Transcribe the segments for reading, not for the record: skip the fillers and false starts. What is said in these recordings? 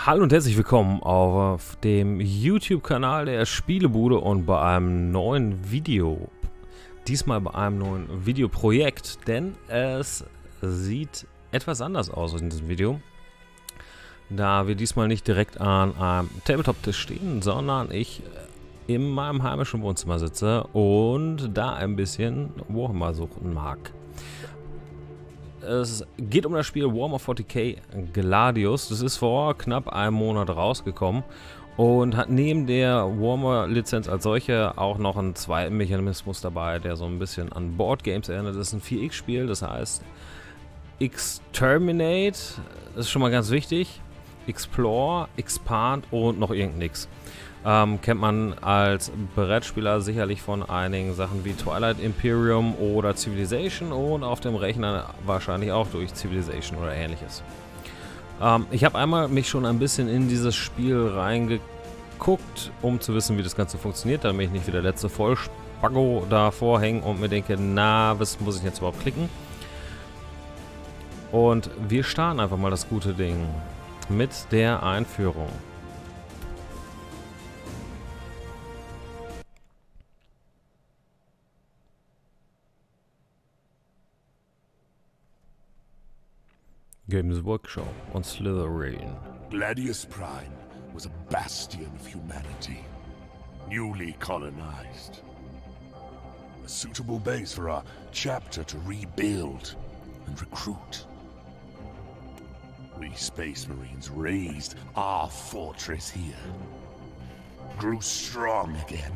Hallo und herzlich willkommen auf dem YouTube-Kanal der Spielebude und bei einem neuen Video. Diesmal bei einem neuen Videoprojekt, denn es sieht etwas anders aus in diesem Video. Da wir diesmal nicht direkt an einem Tabletop-Tisch stehen, sondern ich in meinem heimischen Wohnzimmer sitze und da ein bisschen Warhammer suchen mag. Es geht um das Spiel Warhammer 40k Gladius. Das ist vor knapp einem Monat rausgekommen und hat neben der Warhammer-Lizenz als solche auch noch einen zweiten Mechanismus dabei, der so ein bisschen an Boardgames erinnert. Das ist ein 4X-Spiel, das heißt Exterminate, das ist schon mal ganz wichtig, Explore, Expand und noch irgend kennt man als Brettspieler sicherlich von einigen Sachen wie Twilight Imperium oder Civilization und auf dem Rechner wahrscheinlich auch durch Civilization oder ähnliches. Ich habe einmal mich schon ein bisschen in dieses Spiel reingeguckt, um zu wissen, wie das Ganze funktioniert, damit ich nicht wieder letzte Vollspaggo davor hänge und mir denke, na, was muss ich jetzt überhaupt klicken? Und wir starten einfach mal das gute Ding mit der Einführung. Games Workshop on Slytherin. Gladius Prime was a bastion of humanity, newly colonized. A suitable base for our chapter to rebuild and recruit. We Space Marines raised our fortress here, grew strong again.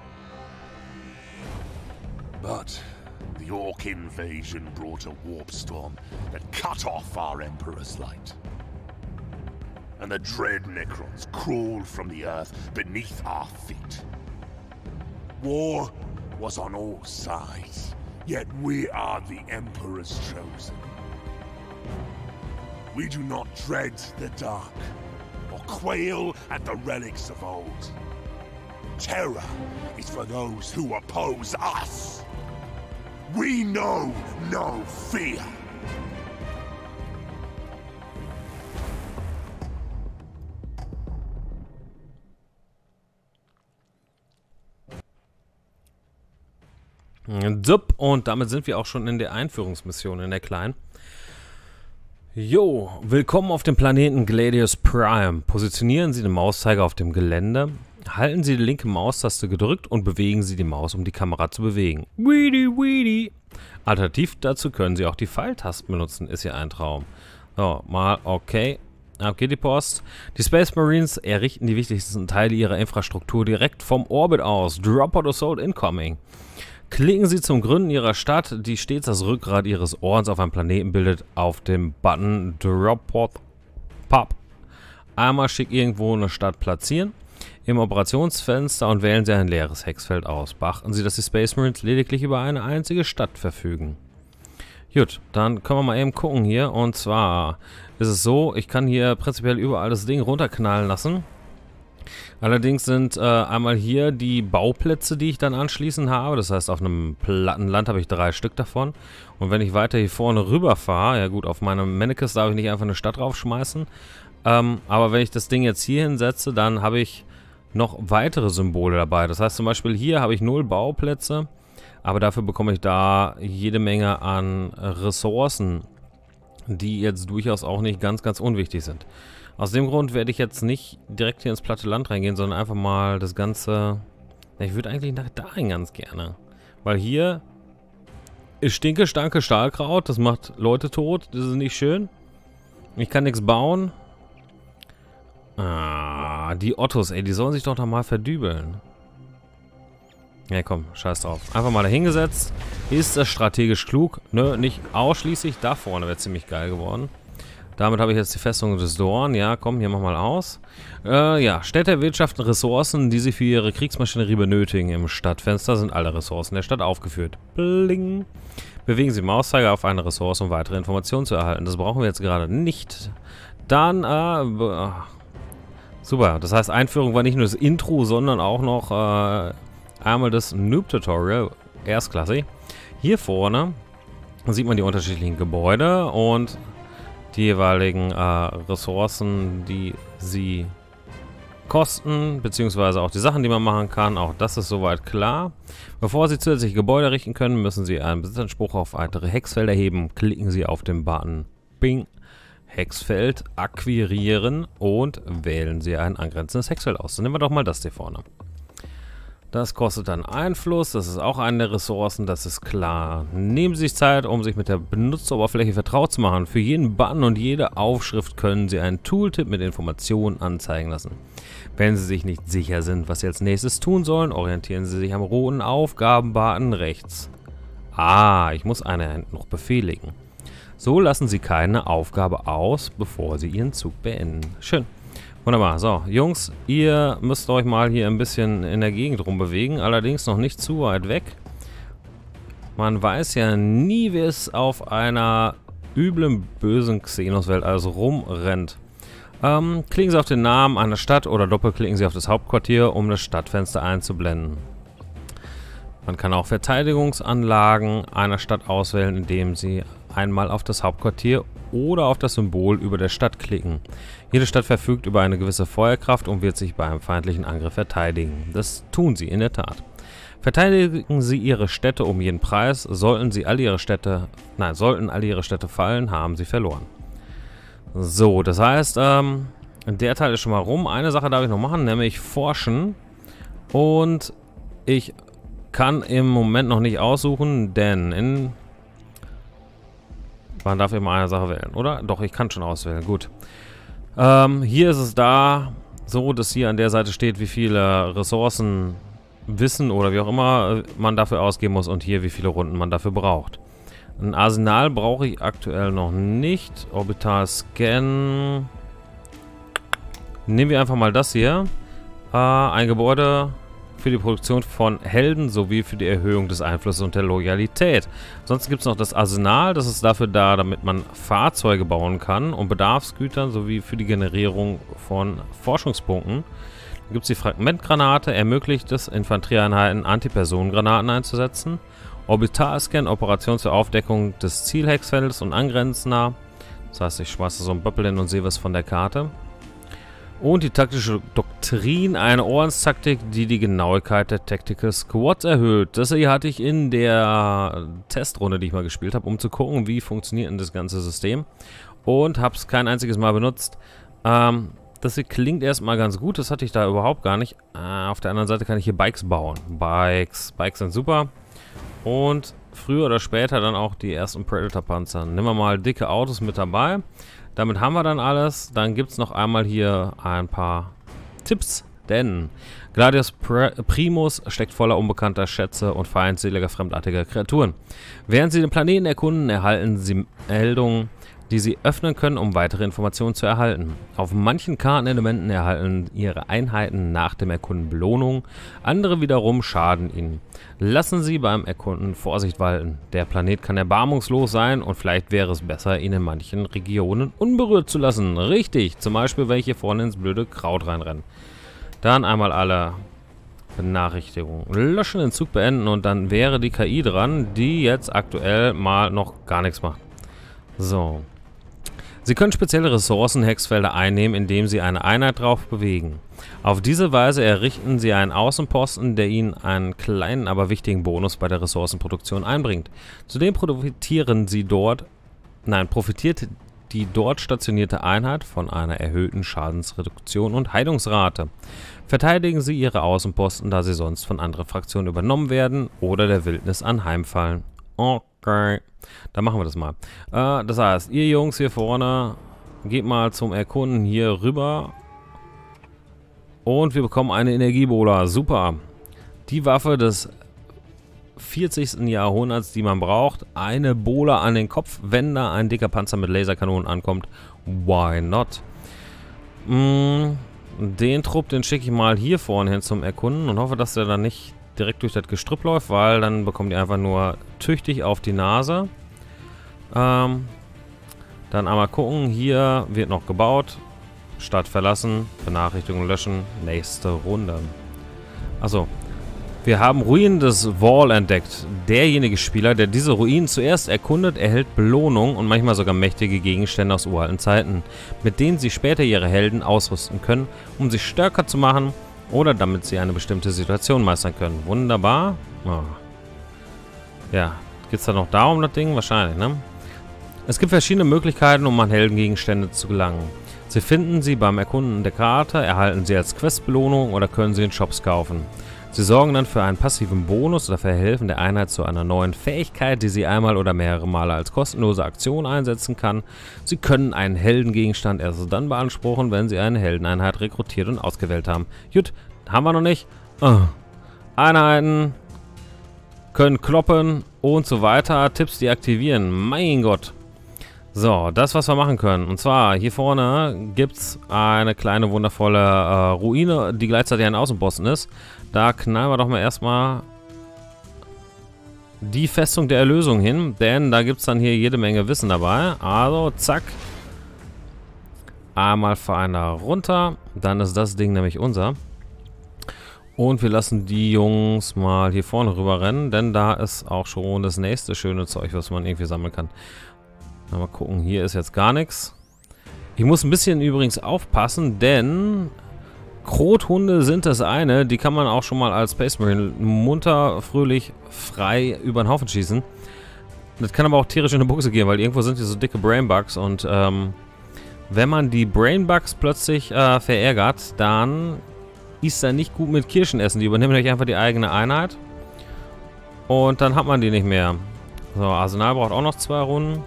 But the Orc invasion brought a warp storm that cut off our Emperor's light. And the dread Necrons crawled from the earth beneath our feet. War was on all sides, yet we are the Emperor's chosen. We do not dread the dark, or quail at the relics of old. Terror is for those who oppose us. We know no fear. Und damit sind wir auch schon in der Einführungsmission, in der kleinen. Jo, willkommen auf dem Planeten Gladius Prime. Positionieren Sie den Mauszeiger auf dem Gelände. Halten Sie die linke Maustaste gedrückt und bewegen Sie die Maus, um die Kamera zu bewegen. Weedy, weedy. Alternativ dazu können Sie auch die Pfeiltasten benutzen, ist ja ein Traum. So, mal okay. Ab geht die Post. Die Space Marines errichten die wichtigsten Teile ihrer Infrastruktur direkt vom Orbit aus. Drop Pod Assault incoming. Klicken Sie zum Gründen Ihrer Stadt, die stets das Rückgrat Ihres Ordens auf einem Planeten bildet, auf dem Button Drop Pod Pop. Einmal schick irgendwo eine Stadt platzieren im Operationsfenster und wählen Sie ein leeres Hexfeld aus. Beachten Sie, dass die Space Marines lediglich über eine einzige Stadt verfügen. Gut, dann können wir mal eben gucken hier. Und zwar ist es so, ich kann hier prinzipiell überall das Ding runterknallen lassen. Allerdings sind einmal hier die Bauplätze, die ich dann anschließend habe. Das heißt, auf einem platten Land habe ich 3 Stück davon. Und wenn ich weiter hier vorne rüber fahre, ja gut, auf meinem Mannequins darf ich nicht einfach eine Stadt draufschmeißen. Aber wenn ich das Ding jetzt hier hinsetze, dann habe ich noch weitere Symbole dabei. Das heißt zum Beispiel hier habe ich 0 Bauplätze, aber dafür bekomme ich da jede Menge an Ressourcen, die jetzt durchaus auch nicht ganz, ganz unwichtig sind. Aus dem Grund werde ich jetzt nicht direkt hier ins platte Land reingehen, sondern einfach mal das Ganze... Ja, ich würde eigentlich nach dahin ganz gerne. Weil hier ist stinke, stanke Stahlkraut, das macht Leute tot, das ist nicht schön. Ich kann nichts bauen. Ah, die Ottos, ey, die sollen sich doch noch mal verdübeln. Ja, komm, scheiß drauf. Einfach mal dahingesetzt. Ist das strategisch klug? Nö, nicht ausschließlich. Da vorne wäre ziemlich geil geworden. Damit habe ich jetzt die Festung des Dorn. Ja, komm, hier mach mal aus. Ja, Städte erwirtschaften Ressourcen, die sie für ihre Kriegsmaschinerie benötigen. Im Stadtfenster sind alle Ressourcen der Stadt aufgeführt. Bling. Bewegen Sie Mauszeiger auf eine Ressource, um weitere Informationen zu erhalten. Das brauchen wir jetzt gerade nicht. Dann, super. Das heißt, Einführung war nicht nur das Intro, sondern auch noch einmal das Noob-Tutorial. Erstklassig. Hier vorne sieht man die unterschiedlichen Gebäude und die jeweiligen Ressourcen, die sie kosten, beziehungsweise auch die Sachen, die man machen kann. Auch das ist soweit klar. Bevor Sie zusätzliche Gebäude errichten können, müssen Sie einen Besitzanspruch auf weitere Hexfelder heben. Klicken Sie auf den Button Bing, Hexfeld akquirieren und wählen Sie ein angrenzendes Hexfeld aus. Dann nehmen wir doch mal das hier vorne. Das kostet dann Einfluss, das ist auch eine der Ressourcen, das ist klar. Nehmen Sie sich Zeit, um sich mit der Benutzeroberfläche vertraut zu machen. Für jeden Button und jede Aufschrift können Sie einen Tooltip mit Informationen anzeigen lassen. Wenn Sie sich nicht sicher sind, was Sie als nächstes tun sollen, orientieren Sie sich am roten Aufgabenbutton rechts. Ah, ich muss eine noch befehligen. So lassen Sie keine Aufgabe aus, bevor Sie Ihren Zug beenden. Schön. Wunderbar. So, Jungs, ihr müsst euch mal hier ein bisschen in der Gegend rumbewegen, allerdings noch nicht zu weit weg. Man weiß ja nie, wie es auf einer üblen, bösen Xenos-Welt also rumrennt. Klicken Sie auf den Namen einer Stadt oder doppelklicken Sie auf das Hauptquartier, um das Stadtfenster einzublenden. Man kann auch Verteidigungsanlagen einer Stadt auswählen, indem Sie einmal auf das Hauptquartier oder auf das Symbol über der Stadt klicken. Jede Stadt verfügt über eine gewisse Feuerkraft und wird sich bei einem feindlichen Angriff verteidigen. Das tun sie in der Tat. Verteidigen Sie Ihre Städte um jeden Preis. Sollten alle Ihre Städte fallen, haben Sie verloren. So, das heißt, der Teil ist schon mal rum. Eine Sache darf ich noch machen, nämlich forschen. Und ich kann im Moment noch nicht aussuchen, denn man darf immer eine Sache wählen, oder? Doch, ich kann schon auswählen. Gut. Hier ist es da so, dass hier an der Seite steht, wie viele Ressourcen, Wissen oder wie auch immer man dafür ausgeben muss und hier, wie viele Runden man dafür braucht. Ein Arsenal brauche ich aktuell noch nicht. Orbital Scan. Nehmen wir einfach mal das hier. Ein Gebäude für die Produktion von Helden sowie für die Erhöhung des Einflusses und der Loyalität. Sonst gibt es noch das Arsenal, das ist dafür da, damit man Fahrzeuge bauen kann und Bedarfsgütern sowie für die Generierung von Forschungspunkten. Dann gibt es die Fragmentgranate, ermöglicht es, Infanterieeinheiten Antipersonengranaten einzusetzen. Orbitalscan, Operation zur Aufdeckung des Zielhexfelds und angrenzender. Das heißt, ich schmeiße so ein Böppel hin und sehe was von der Karte. Und die taktische Doktrin, eine Ordenstaktik, die die Genauigkeit der Tactical Squads erhöht. Das hier hatte ich in der Testrunde, die ich mal gespielt habe, um zu gucken, wie funktioniert denn das ganze System. Und habe es kein einziges Mal benutzt. Das hier klingt erstmal ganz gut, das hatte ich da überhaupt gar nicht. Auf der anderen Seite kann ich hier Bikes bauen. Bikes sind super. Und früher oder später dann auch die ersten Predator-Panzer. Nehmen wir mal dicke Autos mit dabei. Damit haben wir dann alles. Dann gibt es noch einmal hier ein paar Tipps, denn Gladius Primus steckt voller unbekannter Schätze und feindseliger fremdartiger Kreaturen. Während Sie den Planeten erkunden, erhalten Sie Meldungen, die Sie öffnen können, um weitere Informationen zu erhalten. Auf manchen Kartenelementen erhalten Ihre Einheiten nach dem Erkunden Belohnung, andere wiederum schaden Ihnen. Lassen Sie beim Erkunden Vorsicht walten. Der Planet kann erbarmungslos sein und vielleicht wäre es besser, ihn in manchen Regionen unberührt zu lassen. Richtig, zum Beispiel welche vorne ins blöde Kraut reinrennen. Dann einmal alle Benachrichtigungen löschen, den Zug beenden und dann wäre die KI dran, die jetzt aktuell mal noch gar nichts macht. So. Sie können spezielle Ressourcen-Hexfelder einnehmen, indem Sie eine Einheit drauf bewegen. Auf diese Weise errichten Sie einen Außenposten, der Ihnen einen kleinen, aber wichtigen Bonus bei der Ressourcenproduktion einbringt. Zudem profitiert die dort stationierte Einheit von einer erhöhten Schadensreduktion und Heilungsrate. Verteidigen Sie Ihre Außenposten, da sie sonst von anderen Fraktionen übernommen werden oder der Wildnis anheimfallen. Okay. Dann machen wir das mal. Das heißt, ihr Jungs hier vorne, geht mal zum Erkunden hier rüber. Und wir bekommen eine Energiebola. Super. Die Waffe des 40. Jahrhunderts, die man braucht. Eine Bola an den Kopf, wenn da ein dicker Panzer mit Laserkanonen ankommt. Why not? Den Trupp, den schicke ich mal hier vorne hin zum Erkunden und hoffe, dass der dann nicht direkt durch das Gestrüpp läuft, weil dann bekommen die einfach nur tüchtig auf die Nase. Dann einmal gucken, hier wird noch gebaut. Stadt verlassen, Benachrichtigung löschen, nächste Runde. Achso, Wir haben Ruinen des Wall entdeckt. Derjenige Spieler, der diese Ruinen zuerst erkundet, erhält Belohnung und manchmal sogar mächtige Gegenstände aus uralten Zeiten, mit denen sie später ihre Helden ausrüsten können, um sie stärker zu machen oder damit sie eine bestimmte Situation meistern können. Wunderbar. Oh. Ja, geht's da noch darum, das Ding? Wahrscheinlich, ne? Es gibt verschiedene Möglichkeiten, um an Heldengegenstände zu gelangen. Sie finden sie beim Erkunden der Karte, erhalten sie als Questbelohnung oder können sie in Shops kaufen. Sie sorgen dann für einen passiven Bonus oder verhelfen der Einheit zu einer neuen Fähigkeit, die sie einmal oder mehrere Male als kostenlose Aktion einsetzen kann. Sie können einen Heldengegenstand erst dann beanspruchen, wenn sie eine Heldeneinheit rekrutiert und ausgewählt haben. Gut, haben wir noch nicht. Einheiten können kloppen und so weiter. Tipps deaktivieren. Mein Gott. So, das, was wir machen können. Und zwar, hier vorne gibt es eine kleine, wundervolle Ruine, die gleichzeitig ein Außenposten ist. Da knallen wir doch mal erstmal die Festung der Erlösung hin, denn da gibt es dann hier jede Menge Wissen dabei. Also, zack. Einmal Feiner runter. Dann ist das Ding nämlich unser. Und wir lassen die Jungs mal hier vorne rüber rennen, denn da ist auch schon das nächste schöne Zeug, was man irgendwie sammeln kann. Mal gucken, hier ist jetzt gar nichts. Ich muss ein bisschen übrigens aufpassen, denn Krothunde sind das eine. Die kann man auch schon mal als Space Marine munter, fröhlich, frei über den Haufen schießen. Das kann aber auch tierisch in die Buchse gehen, weil irgendwo sind hier so dicke Brainbugs. Und wenn man die Brainbugs plötzlich verärgert, dann ist er nicht gut mit Kirschen essen. Die übernehmen nämlich einfach die eigene Einheit. Und dann hat man die nicht mehr. So, Arsenal braucht auch noch 2 Runden.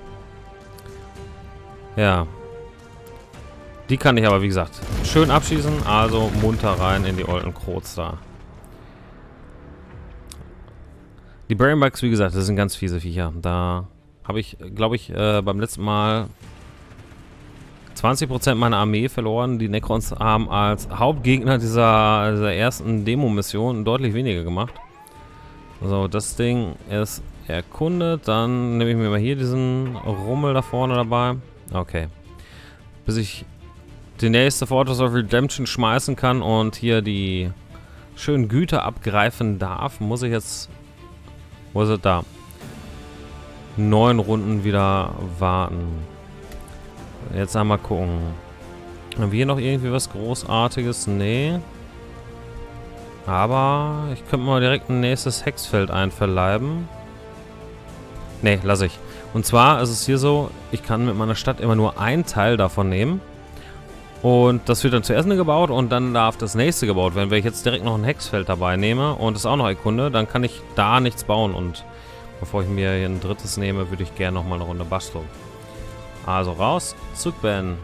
Ja. Die kann ich aber, wie gesagt, schön abschießen. Also munter rein in die olden Krots da. Die Brainbugs, wie gesagt, das sind ganz fiese Viecher. Da habe ich, glaube ich, beim letzten Mal 20% meiner Armee verloren. Die Necrons haben als Hauptgegner dieser ersten Demo-Mission deutlich weniger gemacht. So, das Ding ist erkundet. Dann nehme ich mir mal hier diesen Rummel da vorne dabei. Okay. Bis ich die nächste Fortress of Redemption schmeißen kann und hier die schönen Güter abgreifen darf, muss ich jetzt... Wo ist es da? 9 Runden wieder warten. Jetzt einmal gucken. Haben wir hier noch irgendwie was Großartiges? Nee. Aber ich könnte mal direkt ein nächstes Hexfeld einverleiben. Nee, lasse ich. Und zwar ist es hier so, ich kann mit meiner Stadt immer nur einen Teil davon nehmen. Und das wird dann zuerst gebaut und dann darf das nächste gebaut werden. Wenn ich jetzt direkt noch ein Hexfeld dabei nehme und es auch noch erkunde, dann kann ich da nichts bauen. Und bevor ich mir hier ein drittes nehme, würde ich gerne nochmal eine Runde basteln. Also raus, zurückbannen.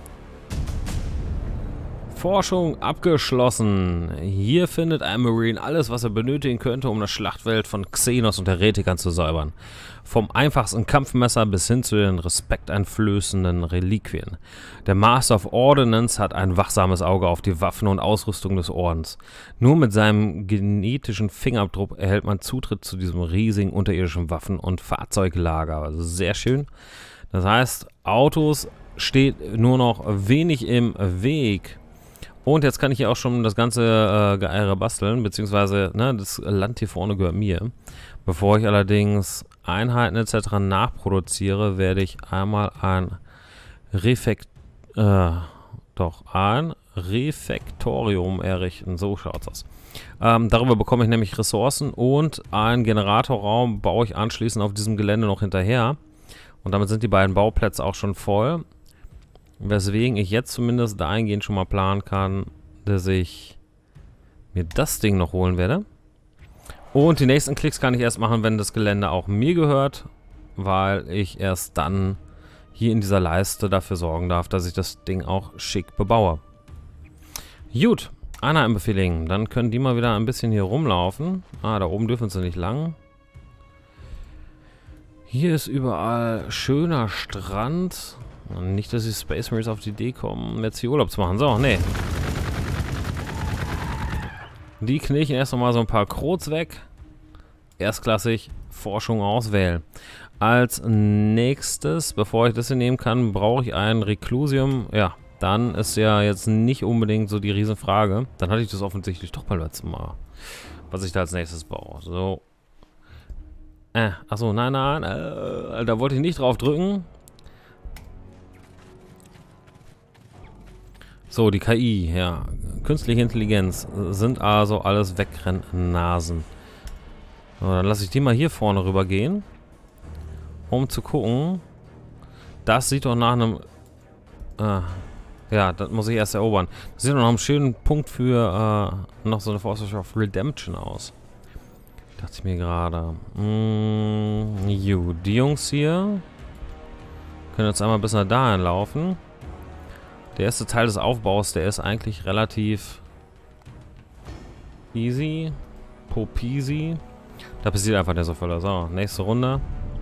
Forschung abgeschlossen. Hier findet ein Marine alles, was er benötigen könnte, um das Schlachtfeld von Xenos und Heretikern zu säubern. Vom einfachsten Kampfmesser bis hin zu den respekteinflößenden Reliquien. Der Master of Ordnance hat ein wachsames Auge auf die Waffen und Ausrüstung des Ordens. Nur mit seinem genetischen Fingerabdruck erhält man Zutritt zu diesem riesigen unterirdischen Waffen- und Fahrzeuglager. Also sehr schön. Das heißt, Autos steht nur noch wenig im Weg. Und jetzt kann ich hier auch schon das ganze Geeiere basteln, beziehungsweise das Land hier vorne gehört mir. Bevor ich allerdings Einheiten etc. nachproduziere, werde ich einmal ein Refektorium errichten. So schaut es aus. Darüber bekomme ich nämlich Ressourcen und einen Generatorraum baue ich anschließend auf diesem Gelände noch hinterher. Und damit sind die beiden Bauplätze auch schon voll. Weswegen ich jetzt zumindest dahingehend schon mal planen kann, dass ich mir das Ding noch holen werde. Und die nächsten Klicks kann ich erst machen, wenn das Gelände auch mir gehört, weil ich erst dann hier in dieser Leiste dafür sorgen darf, dass ich das Ding auch schick bebaue. Gut, Einheitenbefehligen. Dann können die mal wieder ein bisschen hier rumlaufen. Da oben dürfen sie nicht lang. Hier ist überall schöner Strand. Nicht, dass die Space Marines auf die Idee kommen, jetzt hier Urlaub zu machen. So, nee. Die knilchen erst nochmal so ein paar Krots weg. Erstklassig Forschung auswählen. Als nächstes, bevor ich das hier nehmen kann, brauche ich ein Reclusium. Ja, dann ist ja jetzt nicht unbedingt so die Riesenfrage. Dann hatte ich das offensichtlich doch beim letzten Mal. was ich da als nächstes baue. So. Achso, nein. Da wollte ich nicht drauf drücken. So, die KI, ja. Künstliche Intelligenz sind also alles Wegrennasen. So, dann lasse ich die mal hier vorne rüber gehen. Um zu gucken. Das sieht doch nach einem... ja, das muss ich erst erobern. Das sieht doch nach einem schönen Punkt für noch so eine Force of Redemption aus. Dachte ich mir gerade. Die Jungs hier können jetzt einmal bis nach dahin laufen. Der erste Teil des Aufbaus, der ist eigentlich relativ easy. Popeasy. Da passiert einfach nicht so viel. So, nächste Runde.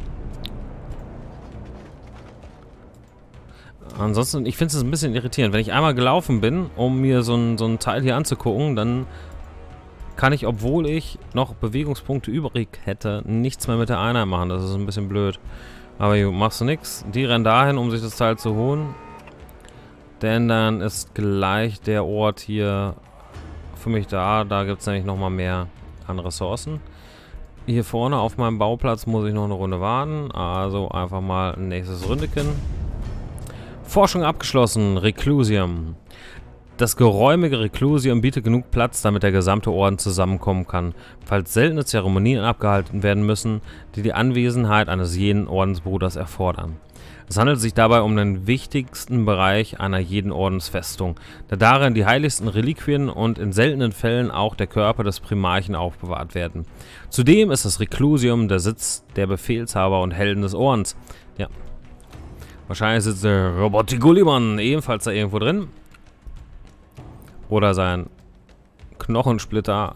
Ansonsten, ich finde es ein bisschen irritierend. Wenn ich einmal gelaufen bin, um mir so ein Teil hier anzugucken, dann kann ich, obwohl ich noch Bewegungspunkte übrig hätte, nichts mehr mit der Einheit machen. Das ist ein bisschen blöd. Aber jo, machst du nix. Die rennen dahin, um sich das Teil zu holen. Denn dann ist gleich der Ort hier für mich da. Da gibt es nämlich nochmal mehr an Ressourcen. Hier vorne auf meinem Bauplatz muss ich noch eine Runde warten. Also einfach mal ein nächstes Ründchen. Forschung abgeschlossen. Reclusium. Das geräumige Reclusium bietet genug Platz, damit der gesamte Orden zusammenkommen kann, falls seltene Zeremonien abgehalten werden müssen, die die Anwesenheit eines jeden Ordensbruders erfordern. Es handelt sich dabei um den wichtigsten Bereich einer jeden Ordensfestung, da darin die heiligsten Reliquien und in seltenen Fällen auch der Körper des Primarchen aufbewahrt werden. Zudem ist das Reclusium der Sitz der Befehlshaber und Helden des Ordens. Ja. Wahrscheinlich sitzt der Robotti Gulliman ebenfalls da irgendwo drin. Oder sein Knochensplitter.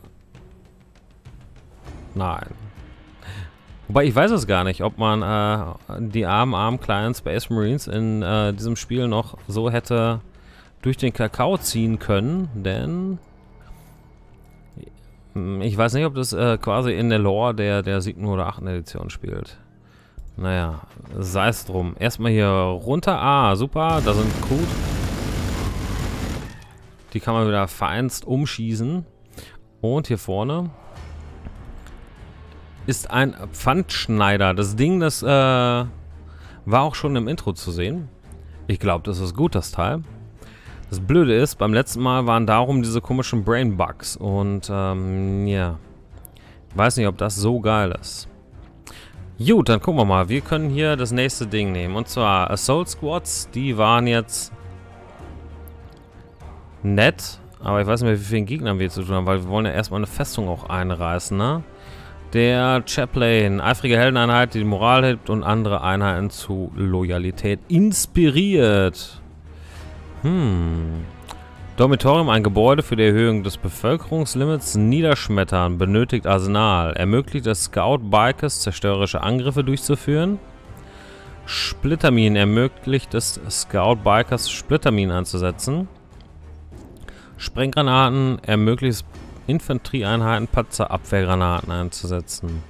Nein. Wobei, ich weiß es gar nicht, ob man die armen kleinen Space Marines in diesem Spiel noch so hätte durch den Kakao ziehen können, denn ich weiß nicht, ob das quasi in der Lore der 7. oder 8. Edition spielt. Naja, sei es drum. Erstmal hier runter. Ah, super, da sind gut. Die kann man wieder feinst umschießen. Und hier vorne ist ein Pfandschneider. Das Ding, das war auch schon im Intro zu sehen. Ich glaube, das ist gut, das Teil. Das Blöde ist, beim letzten Mal waren darum diese komischen Brain Bugs. Und ja, weiß nicht, ob das so geil ist. Gut, dann gucken wir mal. Wir können hier das nächste Ding nehmen. Und zwar Assault Squads. Die waren jetzt nett. Aber ich weiß nicht mehr, wie vielen Gegnern wir zu tun haben, weil wir wollen ja erstmal eine Festung auch einreißen, ne? Der Chaplain, eifrige Heldeneinheit, die die Moral hebt und andere Einheiten zu Loyalität inspiriert. Dormitorium, ein Gebäude für die Erhöhung des Bevölkerungslimits niederschmettern, benötigt Arsenal, ermöglicht es Scout-Bikers zerstörerische Angriffe durchzuführen. Splitterminen ermöglicht es Scout-Bikers Splitterminen einzusetzen. Sprenggranaten ermöglicht Infanterieeinheiten Panzerabwehrgranaten einzusetzen.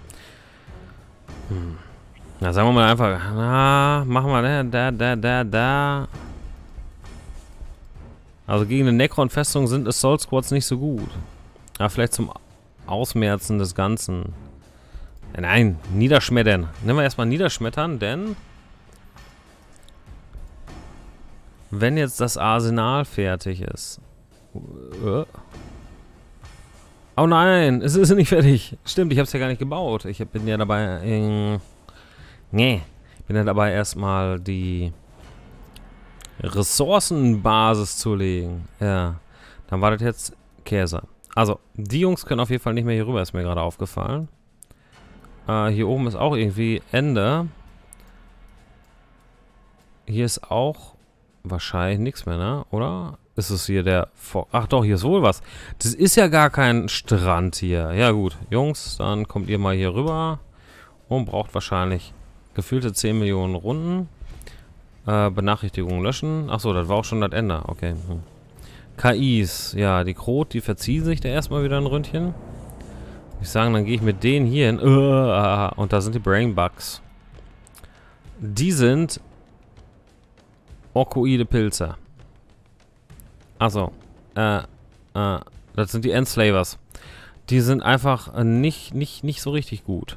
Na, sagen wir mal einfach, machen wir da. Also gegen eine Necron-Festung sind Assault Squads nicht so gut. Aber vielleicht zum Ausmerzen des Ganzen. Nein, niederschmettern. Nehmen wir erstmal niederschmettern, denn wenn jetzt das Arsenal fertig ist. Oh nein, es ist nicht fertig. Stimmt, ich habe es ja gar nicht gebaut. Ich bin ja dabei. Ich bin ja dabei, erstmal die Ressourcenbasis zu legen. Ja, dann war das jetzt Käse. Also, die Jungs können auf jeden Fall nicht mehr hier rüber, ist mir gerade aufgefallen. Hier oben ist auch irgendwie Ende. Hier ist auch wahrscheinlich nichts mehr, ne? Oder? Ist es hier der... Ach doch, hier ist wohl was. Das ist ja gar kein Strand hier. Ja gut, Jungs, dann kommt ihr mal hier rüber. Und braucht wahrscheinlich gefühlte 10 Millionen Runden. Benachrichtigungen löschen. Achso, das war auch schon das Ende. Okay. KIs. Ja, die Krot, die verziehen sich da erstmal wieder ein Ründchen. Ich sage, dann gehe ich mit denen hier hin. Und da sind die Brain Bugs. Die sind orkoide Pilze. Achso. Das sind die Enslavers. Die sind einfach nicht so richtig gut.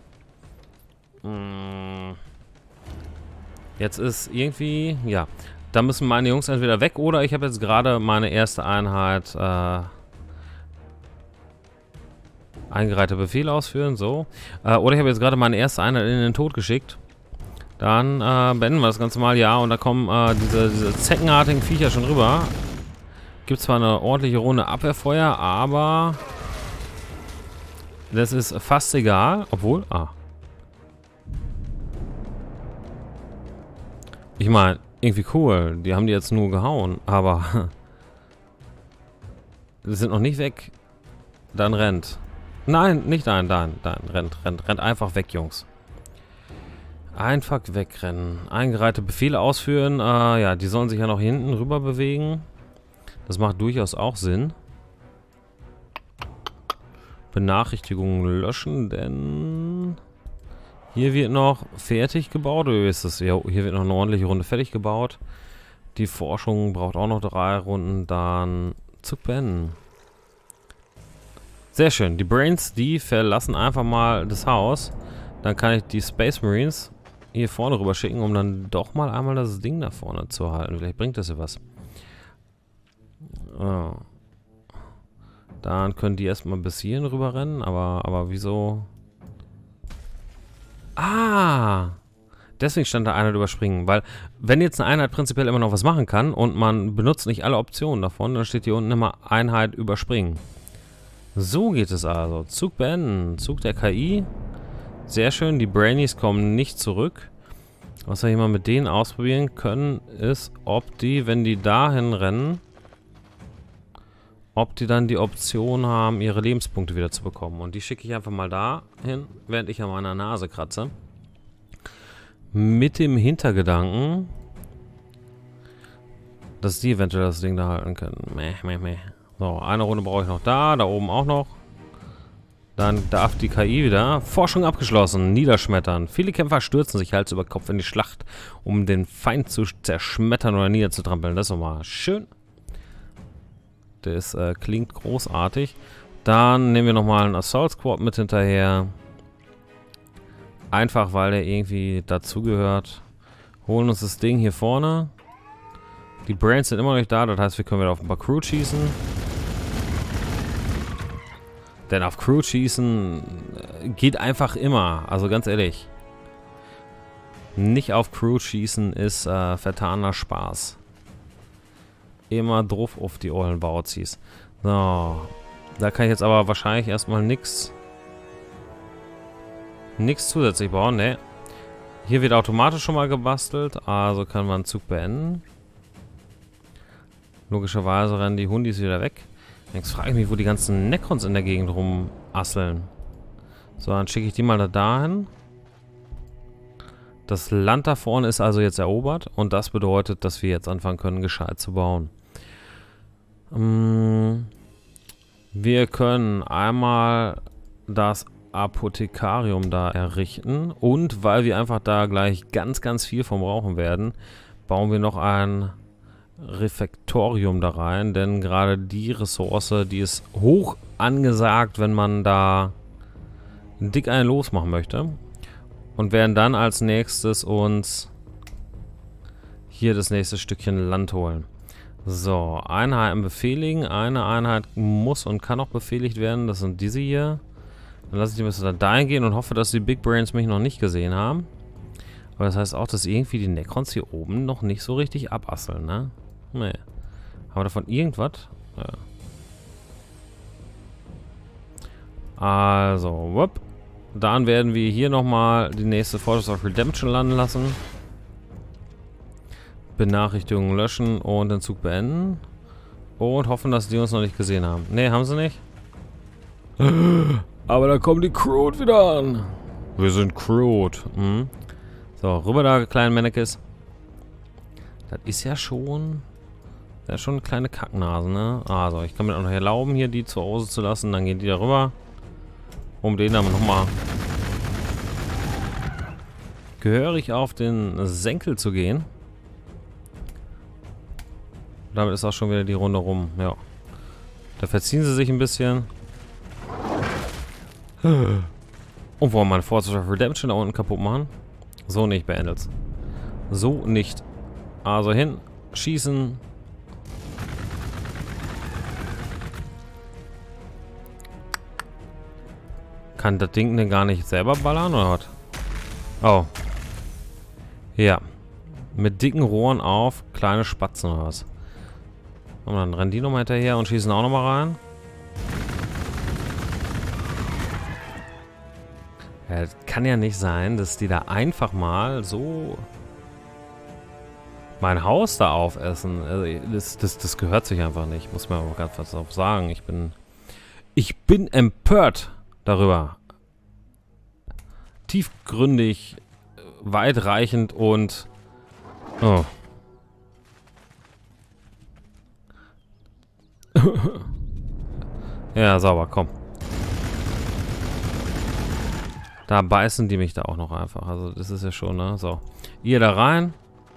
Jetzt ist irgendwie, ja, da müssen meine Jungs entweder weg oder ich habe jetzt gerade meine erste Einheit eingereihte Befehle ausführen, so. Oder ich habe jetzt gerade meine erste Einheit in den Tod geschickt. Dann beenden wir das Ganze mal, ja, und da kommen diese zeckenartigen Viecher schon rüber. Gibt zwar eine ordentliche Runde Abwehrfeuer, aber das ist fast egal, obwohl, ich meine, irgendwie cool, die haben die jetzt nur gehauen, aber sie sind noch nicht weg. Dann rennt. Nein, nicht nein, rennt einfach weg, Jungs. Einfach wegrennen. Eingereihte Befehle ausführen. Ja, die sollen sich ja noch hinten rüber bewegen. Das macht durchaus auch Sinn. Benachrichtigungen löschen, denn hier wird noch fertig gebaut. Oder ist das? Ja, hier wird noch eine ordentliche Runde fertig gebaut. Die Forschung braucht auch noch 3 Runden. Dann Zug beenden. Sehr schön. Die Brains, die verlassen einfach mal das Haus. Dann kann ich die Space Marines hier vorne rüber schicken, um dann doch mal einmal das Ding da vorne zu halten. Vielleicht bringt das ja was. Oh. Dann können die erstmal bis hierhin rüber rennen, aber wieso? Deswegen stand da Einheit überspringen, weil wenn jetzt eine Einheit prinzipiell immer noch was machen kann und man benutzt nicht alle Optionen davon, dann steht hier unten immer Einheit überspringen. So geht es also. Zug beenden. Zug der KI. Sehr schön. Die Brainies kommen nicht zurück. Was wir hier mal mit denen ausprobieren können, ist, ob die, wenn die dahin rennen, ob die dann die Option haben, ihre Lebenspunkte wieder zu bekommen. Und die schicke ich einfach mal dahin, während ich an meiner Nase kratze. Mit dem Hintergedanken, dass die eventuell das Ding da halten können. So, eine Runde brauche ich noch da oben auch noch. Dann darf die KI wieder. Forschung abgeschlossen, niederschmettern. Viele Kämpfer stürzen sich Hals über Kopf in die Schlacht, um den Feind zu zerschmettern oder niederzutrampeln. Das ist doch mal schön. Das klingt großartig. Dann nehmen wir nochmal einen Assault Squad mit hinterher. Einfach, weil der irgendwie dazugehört. Holen uns das Ding hier vorne. Die Brains sind immer noch nicht da, das heißt, wir können wieder auf ein paar Crew schießen. Denn auf Crew schießen geht einfach immer. Also ganz ehrlich. Nicht auf Crew schießen ist vertaner Spaß. Immer drauf auf die ollen Bauzis. So. Da kann ich jetzt aber wahrscheinlich erstmal nichts zusätzlich bauen. Ne. Hier wird automatisch schon mal gebastelt. Also kann man einen Zug beenden. Logischerweise rennen die Hundis wieder weg. Jetzt frage ich mich, wo die ganzen Necrons in der Gegend rumasseln. So, dann schicke ich die mal da dahin. Das Land da vorne ist also jetzt erobert. Und das bedeutet, dass wir jetzt anfangen können, gescheit zu bauen. Wir können einmal das Apothekarium da errichten. Und weil wir einfach da gleich ganz, ganz viel von brauchen werden, bauen wir noch ein Refektorium da rein, denn gerade die Ressource, die ist hoch angesagt, wenn man da dick einen losmachen möchte. Und werden dann als nächstes uns hier das nächste Stückchen Land holen. So, Einheiten befehligen. Eine Einheit muss und kann auch befehligt werden. Das sind diese hier. Dann lasse ich die ein bisschen da dahin gehen und hoffe, dass die Big Brains mich noch nicht gesehen haben. Aber das heißt auch, dass irgendwie die Necrons hier oben noch nicht so richtig abasseln, ne? Nee. Haben wir davon irgendwas? Ja. Also, wupp. Dann werden wir hier nochmal die nächste Fortress of Redemption landen lassen. Benachrichtigungen löschen und den Zug beenden. Und hoffen, dass die uns noch nicht gesehen haben. Ne, haben sie nicht. Aber da kommen die Crewed wieder an. Wir sind Crewed. So, rüber da, kleinen Mannequins. Das ist ja schon... Das ist schon eine kleine Kacknase, ne? Also, ich kann mir auch noch erlauben, hier die zu Hause zu lassen. Dann gehen die da rüber. Um den dann nochmal gehörig auf den Senkel zu gehen. Damit ist auch schon wieder die Runde rum. Ja. Da verziehen sie sich ein bisschen. Und wollen wir meine Forces of Redemption da unten kaputt machen? So nicht, beendet's. So nicht. Also hin, schießen. Kann das Ding denn gar nicht selber ballern oder was? Oh. Ja. Mit dicken Rohren auf kleine Spatzen oder was? Und dann rennen die nochmal hinterher und schießen auch nochmal rein. Ja, das kann ja nicht sein, dass die da einfach mal so mein Haus da aufessen. Also das gehört sich einfach nicht. Muss man aber ganz was drauf sagen. Ich bin empört darüber. Tiefgründig, weitreichend und... Oh. Ja, sauber, komm. Da beißen die mich da auch noch einfach. Also das ist ja schon, ne? So. Ihr da rein.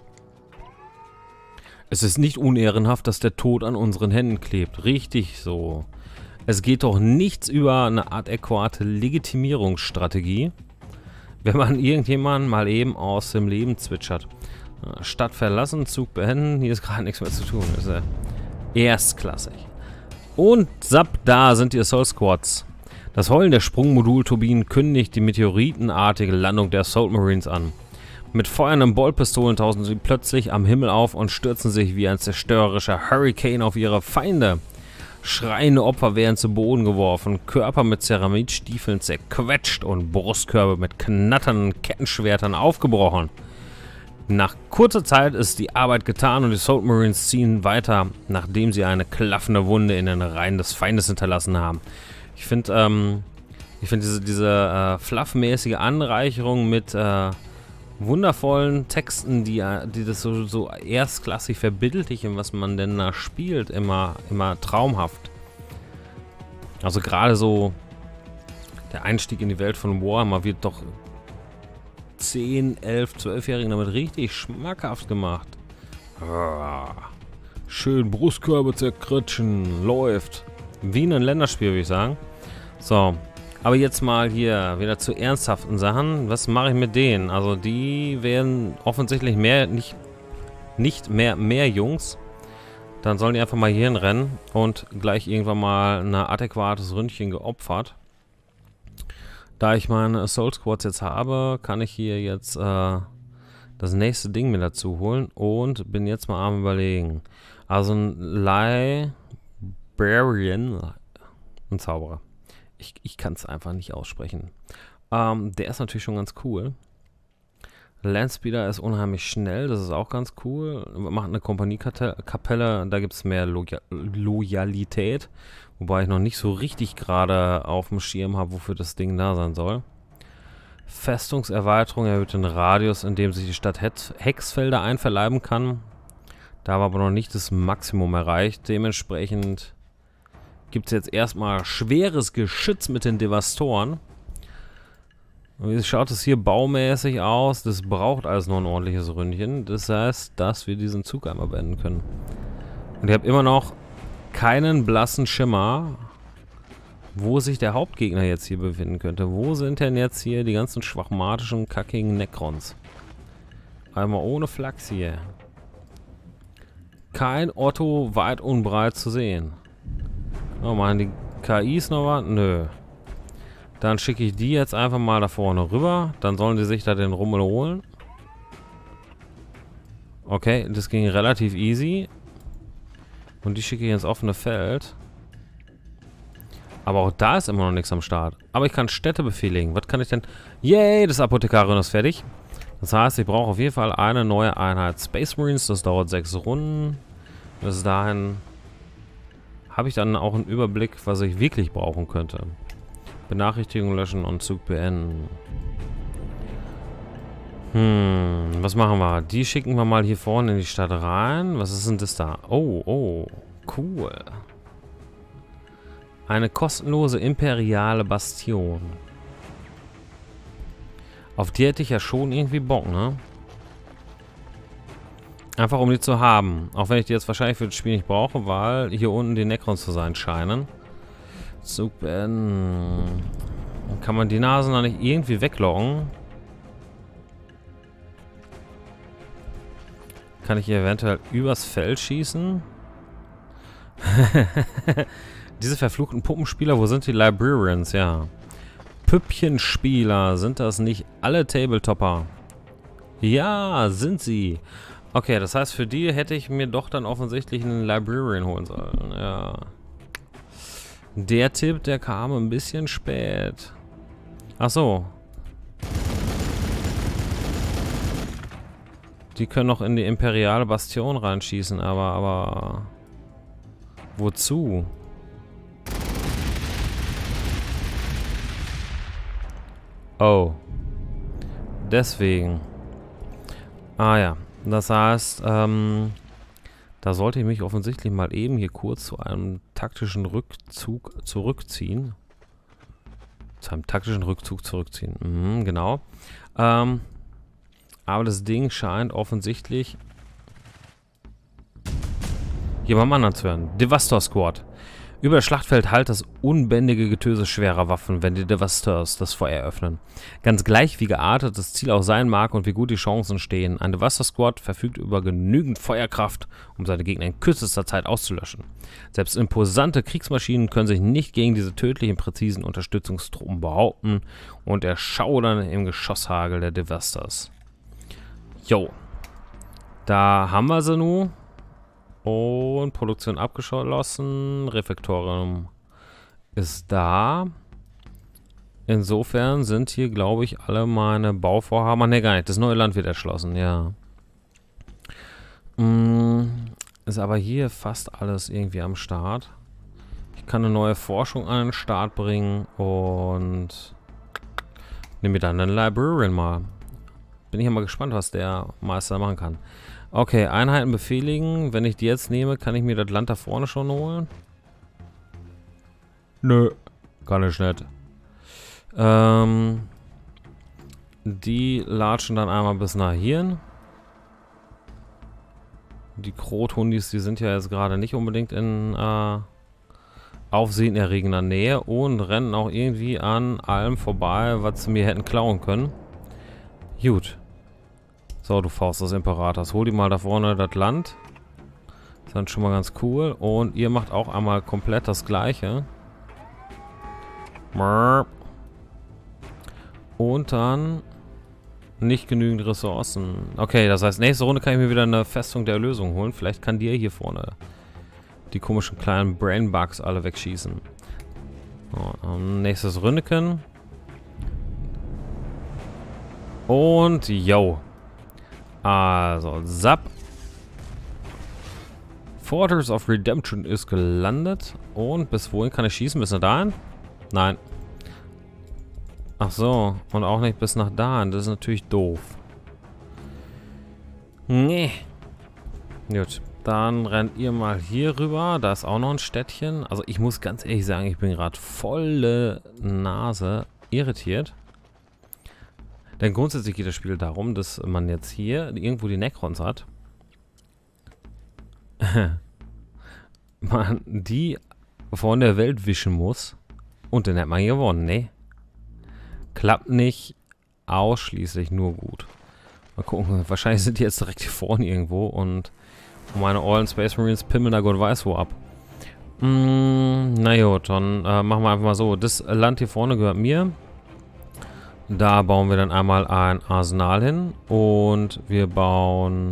Es ist nicht unehrenhaft, dass der Tod an unseren Händen klebt. Richtig so. Es geht doch nichts über eine adäquate Legitimierungsstrategie, wenn man irgendjemanden mal eben aus dem Leben zwitschert. Stadt verlassen, Zug beenden, hier ist gerade nichts mehr zu tun. Das ist ja erstklassig. Und zapp, da sind die Assault Squads. Das Heulen der Sprungmodulturbinen kündigt die meteoritenartige Landung der Assault Marines an. Mit feuernden Boltpistolen tauchen sie plötzlich am Himmel auf und stürzen sich wie ein zerstörerischer Hurricane auf ihre Feinde. Schreiende Opfer werden zu Boden geworfen, Körper mit Ceramidstiefeln zerquetscht und Brustkörbe mit knatternden Kettenschwertern aufgebrochen. Nach kurzer Zeit ist die Arbeit getan und die Assault Marines ziehen weiter, nachdem sie eine klaffende Wunde in den Reihen des Feindes hinterlassen haben. Ich finde diese fluffmäßige Anreicherung mit wundervollen Texten, die das so erstklassig verbildlichen, was man denn da spielt, immer traumhaft. Also gerade so der Einstieg in die Welt von Warhammer wird doch 10, 11, 12-Jährigen damit richtig schmackhaft gemacht. Schön Brustkörbe zerkritschen, läuft. Wie in einem Länderspiel, würde ich sagen. So, aber jetzt mal hier wieder zu ernsthaften Sachen. Was mache ich mit denen? Also die werden offensichtlich nicht mehr Jungs. Dann sollen die einfach mal hier hinrennen und gleich irgendwann mal ein adäquates Ründchen geopfert. Da ich meine Assault Squads jetzt habe, kann ich hier jetzt das nächste Ding mir dazu holen und bin jetzt mal am Überlegen. Also ein Librarian, ein Zauberer. Ich kann es einfach nicht aussprechen. Der ist natürlich schon ganz cool. Landspeeder ist unheimlich schnell, das ist auch ganz cool. Macht eine Kompaniekapelle, da gibt es mehr Loyalität. Wobei ich noch nicht so richtig gerade auf dem Schirm habe, wofür das Ding da sein soll. Festungserweiterung erhöht den Radius, in dem sich die Stadt Hexfelder einverleiben kann. Da war aber noch nicht das Maximum erreicht. Dementsprechend gibt es jetzt erstmal schweres Geschütz mit den Devastoren. Und wie schaut es hier baumäßig aus? Das braucht alles noch ein ordentliches Ründchen. Das heißt, dass wir diesen Zug einmal beenden können. Und ich habe immer noch keinen blassen Schimmer, wo sich der Hauptgegner jetzt hier befinden könnte. Wo sind denn jetzt hier die ganzen schwachmatischen, kackigen Necrons? Einmal ohne Flachs hier. Kein Otto weit und breit zu sehen. Oh, machen die KIs noch was? Nö. Dann schicke ich die jetzt einfach mal da vorne rüber. Dann sollen die sich da den Rummel holen. Okay, das ging relativ easy. Und die schicke ich ins offene Feld. Aber auch da ist immer noch nichts am Start. Aber ich kann Städte befehligen. Was kann ich denn? Yay, das Apothekarium ist fertig. Das heißt, ich brauche auf jeden Fall eine neue Einheit Space Marines. Das dauert 6 Runden. Bis dahin habe ich dann auch einen Überblick, was ich wirklich brauchen könnte. Benachrichtigung löschen und Zug beenden. Was machen wir? Die schicken wir mal hier vorne in die Stadt rein. Was ist denn das da? Oh, cool. Eine kostenlose imperiale Bastion. Auf die hätte ich ja schon irgendwie Bock, ne? Einfach um die zu haben. Auch wenn ich die jetzt wahrscheinlich für das Spiel nicht brauche, weil hier unten die Necrons zu sein scheinen. Zug beenden. Kann man die Nasen da nicht irgendwie weglocken? Kann ich hier eventuell übers Feld schießen? Diese verfluchten Puppenspieler, wo sind die Librarians? Ja. Püppchenspieler, sind das nicht alle Tabletopper? Ja, sind sie. Okay, das heißt, für die hätte ich mir doch dann offensichtlich einen Librarian holen sollen. Ja. Der Tipp, der kam ein bisschen spät. Ach so. Die können noch in die imperiale Bastion reinschießen, aber wozu? Oh. Deswegen. Ah ja. Das heißt, da sollte ich mich offensichtlich mal eben hier kurz zu einem taktischen Rückzug zurückziehen. Zu einem taktischen Rückzug zurückziehen. Mhm, genau. Aber das Ding scheint offensichtlich hier beim anderen zu hören. Devastator Squad. Über das Schlachtfeld hallt das unbändige Getöse schwerer Waffen, wenn die Devastators das Feuer öffnen. Ganz gleich, wie geartet das Ziel auch sein mag und wie gut die Chancen stehen. Ein Devastator Squad verfügt über genügend Feuerkraft, um seine Gegner in kürzester Zeit auszulöschen. Selbst imposante Kriegsmaschinen können sich nicht gegen diese tödlichen, präzisen Unterstützungstruppen behaupten und erschaudern im Geschosshagel der Devastators. Jo. Da haben wir sie nun. Und Produktion abgeschlossen. Refektorium ist da. Insofern sind hier, glaube ich, alle meine Bauvorhaben. Ne, gar nicht. Das neue Land wird erschlossen, ja. Ist aber hier fast alles irgendwie am Start. Ich kann eine neue Forschung an den Start bringen und nehme mir dann einen Librarian mal. Bin ich ja mal gespannt, was der Meister machen kann. Okay, Einheiten befehligen. Wenn ich die jetzt nehme, kann ich mir das Land da vorne schon holen? Nö, kann ich nicht. Die latschen dann einmal bis nach hier. Die Krothundis, die sind ja jetzt gerade nicht unbedingt in aufsehenerregender Nähe und rennen auch irgendwie an allem vorbei, was sie mir hätten klauen können. Gut. So, du Faust des Imperators. Hol die mal da vorne das Land. Das ist dann schon mal ganz cool. Und ihr macht auch einmal komplett das Gleiche. Und dann nicht genügend Ressourcen. Okay, das heißt, nächste Runde kann ich mir wieder eine Festung der Erlösung holen. Vielleicht kann dir hier vorne die komischen kleinen Brainbugs alle wegschießen. So, nächstes Ründeken. Und yo. Also, Zap. Fortress of Redemption ist gelandet. Und bis wohin kann ich schießen? Bis nach dahin? Nein. Ach so. Und auch nicht bis nach dahin. Das ist natürlich doof. Nee. Gut. Dann rennt ihr mal hier rüber. Da ist auch noch ein Städtchen. Also ich muss ganz ehrlich sagen, ich bin gerade volle Nase irritiert. Denn grundsätzlich geht das Spiel darum, dass man jetzt hier irgendwo die Necrons hat. Man die von der Welt wischen muss. Und dann hat man gewonnen, ne? Klappt nicht ausschließlich nur gut. Mal gucken, wahrscheinlich sind die jetzt direkt hier vorne irgendwo und meine All Space Marines pimmeln da Gott weiß wo ab. Na gut, dann machen wir einfach mal so. Das Land hier vorne gehört mir. Da bauen wir dann einmal ein Arsenal hin und wir bauen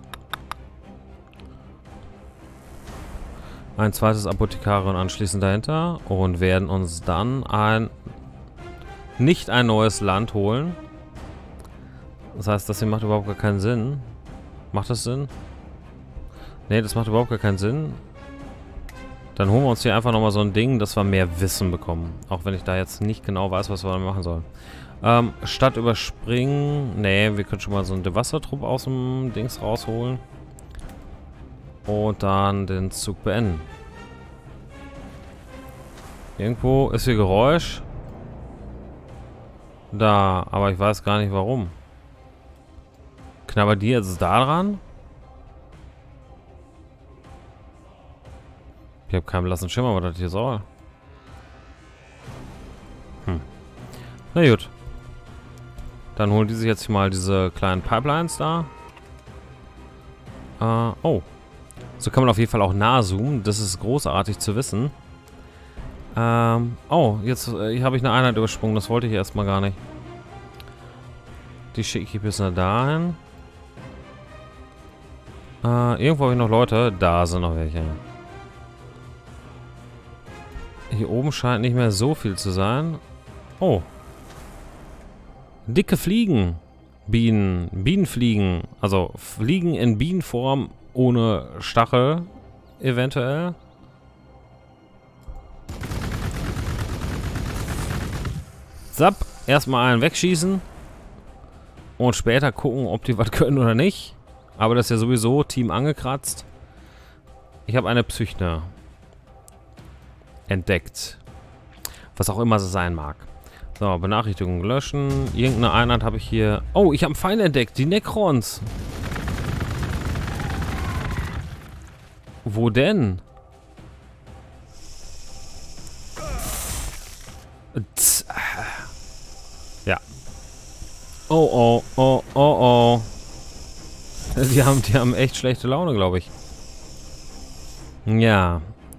ein zweites Apothekarium anschließend dahinter und werden uns dann nicht ein neues Land holen. Das heißt, das hier macht überhaupt gar keinen Sinn. Macht das Sinn? Ne, das macht überhaupt gar keinen Sinn. Dann holen wir uns hier einfach nochmal so ein Ding, dass wir mehr Wissen bekommen. Auch wenn ich da jetzt nicht genau weiß, was wir da machen sollen. Statt überspringen. Ne, wir können schon mal so einen Devastator-Trupp aus dem Dings rausholen. Und dann den Zug beenden. Irgendwo ist hier Geräusch. Da, aber ich weiß gar nicht warum. Knabbert die jetzt da dran? Ich habe keinen blassen Schimmer, was das hier soll. Na gut. Dann holen die sich jetzt mal diese kleinen Pipelines da. Oh. So kann man auf jeden Fall auch nah zoomen. Das ist großartig zu wissen. Oh, jetzt habe ich eine Einheit übersprungen. Das wollte ich erstmal gar nicht. Die schicke ich bis nach dahin. Irgendwo habe ich noch Leute. Da sind noch welche. Hier oben scheint nicht mehr so viel zu sein. Oh. Dicke Fliegen. Bienen. Bienenfliegen. Also Fliegen in Bienenform ohne Stachel. Eventuell. Zapp. Erstmal einen wegschießen. Und später gucken, ob die was können oder nicht. Aber das ist ja sowieso Team angekratzt. Ich habe eine Psychne entdeckt. Was auch immer es sein mag. So, Benachrichtigungen löschen. Irgendeine Einheit habe ich hier. Oh, ich habe einen Feind entdeckt. Die Necrons. Wo denn? Ja. Oh, oh, oh, oh, oh. Die haben echt schlechte Laune, glaube ich. Ja.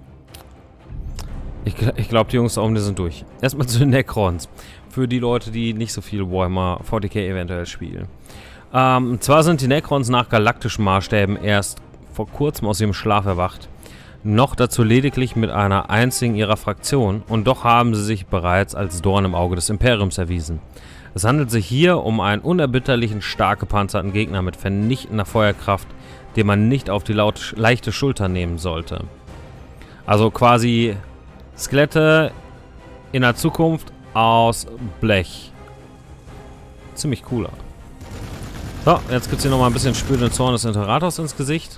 Ich glaube, die Jungs da oben, die sind durch. Erstmal zu den Necrons. Für die Leute, die nicht so viel Warhammer 40k eventuell spielen. Zwar sind die Necrons nach galaktischen Maßstäben erst vor kurzem aus ihrem Schlaf erwacht. Noch dazu lediglich mit einer einzigen ihrer Fraktion. Und doch haben sie sich bereits als Dorn im Auge des Imperiums erwiesen. Es handelt sich hier um einen unerbitterlichen, stark gepanzerten Gegner mit vernichtender Feuerkraft, den man nicht auf die leichte Schulter nehmen sollte. Also quasi Skelette in der Zukunft aus Blech. Ziemlich cooler. So, jetzt gibt es hier nochmal ein bisschen Spür den Zorn des Imperators ins Gesicht.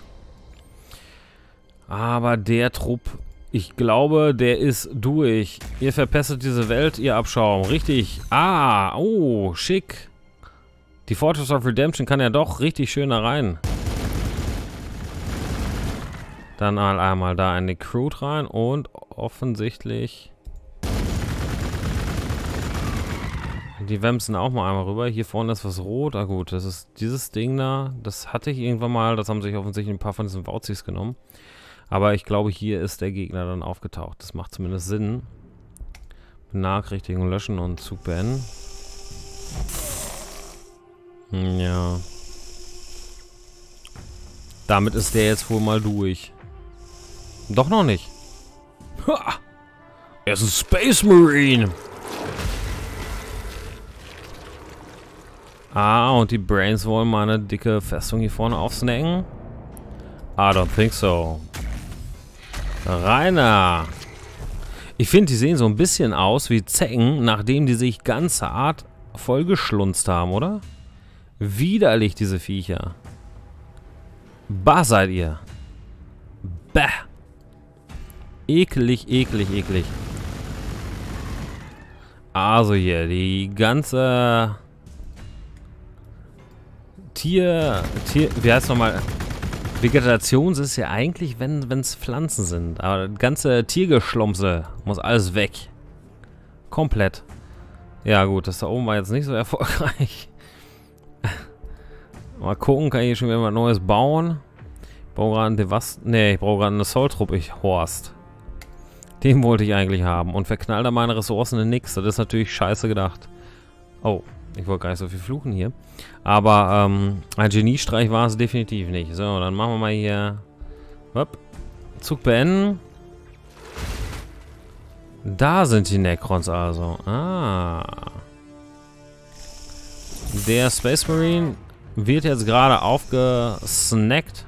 Aber der Trupp, ich glaube, der ist durch. Ihr verpestet diese Welt, ihr Abschaum. Richtig. Ah, oh, schick. Die Fortress of Redemption kann ja doch richtig schön da rein. Dann einmal da in die Crew rein und offensichtlich die Wemsen auch mal einmal rüber. Hier vorne ist was rot. Ah gut, das ist dieses Ding da. Das hatte ich irgendwann mal. Das haben sich offensichtlich ein paar von diesen Wauzis genommen. Aber ich glaube, hier ist der Gegner dann aufgetaucht. Das macht zumindest Sinn. Benachrichtigung löschen und Zug beenden. Ja. Damit ist der jetzt wohl mal durch. Doch noch nicht. Ha! Er ist ein Space Marine. Ah, und die Brains wollen mal eine dicke Festung hier vorne aufsnacken? I don't think so. Rainer. Ich finde, die sehen so ein bisschen aus wie Zecken, nachdem die sich ganz hart vollgeschlunzt haben, oder? Widerlich, diese Viecher. Bah seid ihr. Bäh. Eklig, eklig, eklig. Also hier, die ganze wie heißt nochmal? Vegetation ist ja eigentlich, wenn es Pflanzen sind. Aber das ganze Tiergeschlumpse muss alles weg. Komplett. Ja gut, das da oben war jetzt nicht so erfolgreich. Mal gucken, kann ich hier schon wieder was Neues bauen? Ich brauche gerade ich brauche gerade eine Assault-Truppe, Horst. Den wollte ich eigentlich haben. Und verknall da meine Ressourcen in nix. Das ist natürlich scheiße gedacht. Oh, ich wollte gar nicht so viel fluchen hier. Aber ein Geniestreich war es definitiv nicht. So, dann machen wir mal hier. Hopp. Zug beenden. Da sind die Necrons also. Ah. Der Space Marine wird jetzt gerade aufgesnackt.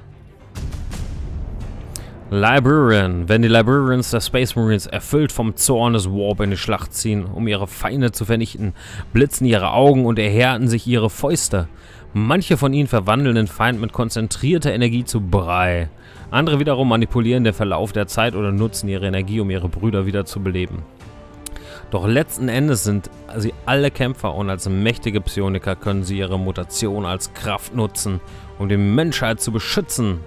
Librarian. Wenn die Librarians der Space Marines erfüllt vom Zorn des Warp in die Schlacht ziehen, um ihre Feinde zu vernichten, blitzen ihre Augen und erhärten sich ihre Fäuste. Manche von ihnen verwandeln den Feind mit konzentrierter Energie zu Brei. Andere wiederum manipulieren den Verlauf der Zeit oder nutzen ihre Energie, um ihre Brüder wieder zu beleben. Doch letzten Endes sind sie alle Kämpfer und als mächtige Psioniker können sie ihre Mutation als Kraft nutzen, um die Menschheit zu beschützen.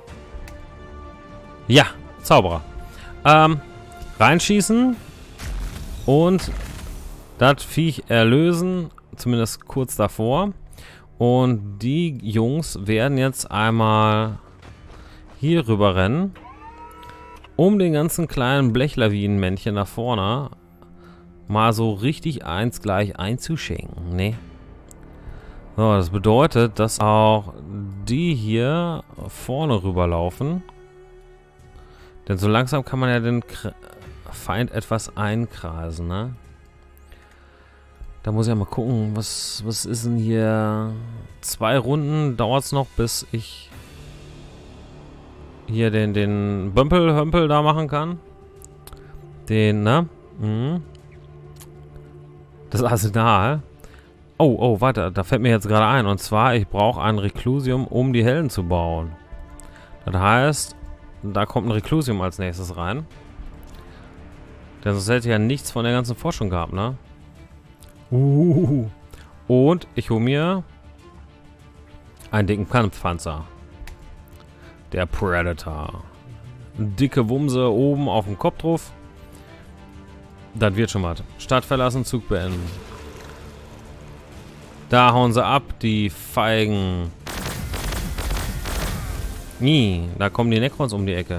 Ja, Zauberer. Reinschießen und das Viech erlösen, zumindest kurz davor. Und die Jungs werden jetzt einmal hier rüber rennen, um den ganzen kleinen Blechlawinenmännchen da vorne mal so richtig eins gleich einzuschenken, ne? So, das bedeutet, dass auch die hier vorne rüberlaufen. Denn so langsam kann man ja den Feind etwas einkreisen, ne? Da muss ich ja mal gucken, was ist denn hier? 2 Runden dauert es noch, bis ich hier den Bömpel-Hömpel da machen kann. Den, ne? Das Arsenal. Oh, warte, da fällt mir jetzt gerade ein. Und zwar, ich brauche ein Reclusium, um die Helden zu bauen. Das heißt, da kommt ein Reclusium als nächstes rein. Denn sonst hätte ich ja nichts von der ganzen Forschung gehabt, ne? Und ich hole mir einen dicken Kampfpanzer. Der Predator. Dicke Wumse oben auf dem Kopf drauf. Das wird schon was. Stadt verlassen, Zug beenden. Da hauen sie ab, die Feigen. Da kommen die Necrons um die Ecke.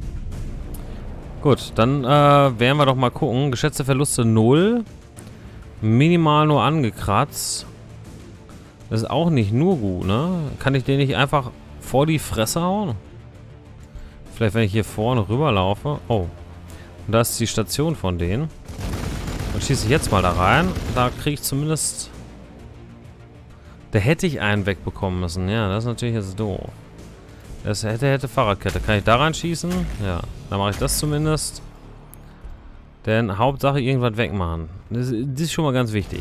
Gut, dann werden wir doch mal gucken. Geschätzte Verluste 0. Minimal nur angekratzt. Das ist auch nicht nur gut, ne? Kann ich den nicht einfach vor die Fresse hauen? Vielleicht, wenn ich hier vorne rüberlaufe. Oh. Und da ist die Station von denen. Dann schieße ich jetzt mal da rein. Da kriege ich zumindest... Da hätte ich einen wegbekommen müssen. Ja, das ist natürlich jetzt doof. Das hätte Fahrradkette. Kann ich da reinschießen? Ja. Dann mache ich das zumindest. Denn Hauptsache irgendwas wegmachen. Das ist schon mal ganz wichtig.